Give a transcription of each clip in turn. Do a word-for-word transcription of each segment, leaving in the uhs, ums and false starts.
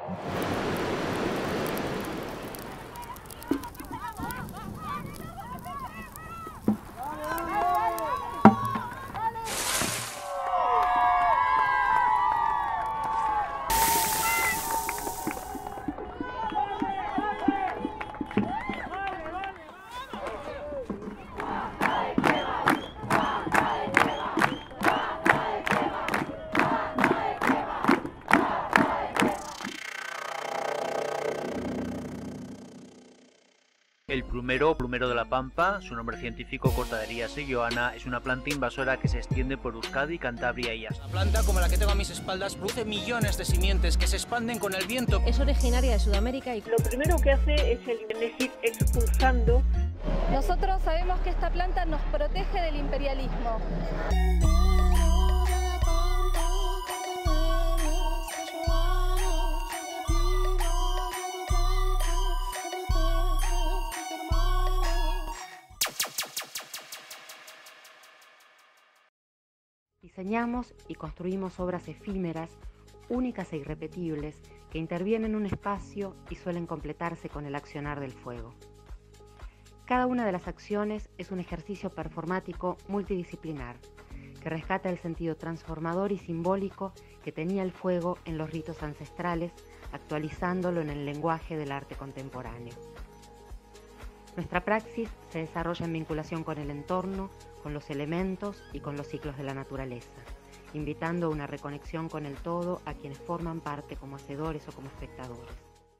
El plumero, plumero de la Pampa, su nombre científico Cortaderia segoviana, es una planta invasora que se extiende por Euskadi, Cantabria y Asturias. Una planta como la que tengo a mis espaldas produce millones de simientes que se expanden con el viento. Es originaria de Sudamérica y lo primero que hace es ir expulsando. Nosotros sabemos que esta planta nos protege del imperialismo. Diseñamos y construimos obras efímeras, únicas e irrepetibles, que intervienen en un espacio y suelen completarse con el accionar del fuego. Cada una de las acciones es un ejercicio performático multidisciplinar, que rescata el sentido transformador y simbólico que tenía el fuego en los ritos ancestrales, actualizándolo en el lenguaje del arte contemporáneo. Nuestra praxis se desarrolla en vinculación con el entorno, con los elementos y con los ciclos de la naturaleza, invitando a una reconexión con el todo a quienes forman parte como hacedores o como espectadores.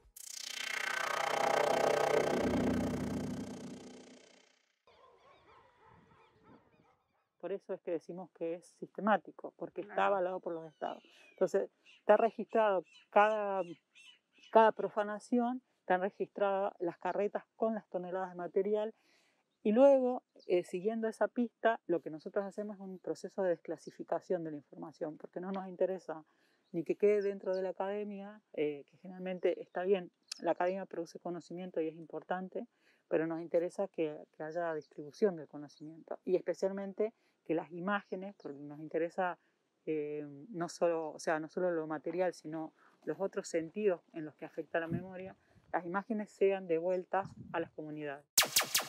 Por eso es que decimos que es sistemático, porque está avalado por los estados. Entonces, está registrado cada, cada profanación, están registradas las carretas con las toneladas de material, y luego, eh, siguiendo esa pista, lo que nosotros hacemos es un proceso de desclasificación de la información, porque no nos interesa ni que quede dentro de la academia, eh, que generalmente está bien, la academia produce conocimiento y es importante, pero nos interesa que, que haya distribución del conocimiento, y especialmente que las imágenes, porque nos interesa eh, no solo, o sea, no solo lo material, sino los otros sentidos en los que afecta la memoria, las imágenes sean devueltas a las comunidades.